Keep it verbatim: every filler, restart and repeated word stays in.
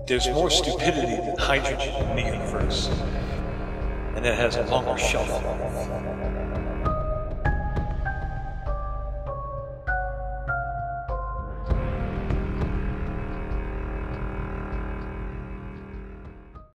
There's more stupidity than hydrogen in the universe, and it has a longer shelf life.